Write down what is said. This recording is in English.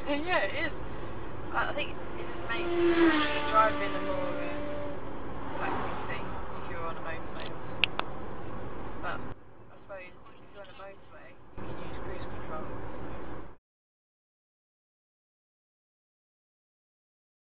Yeah, it is. I think it just makes driving a more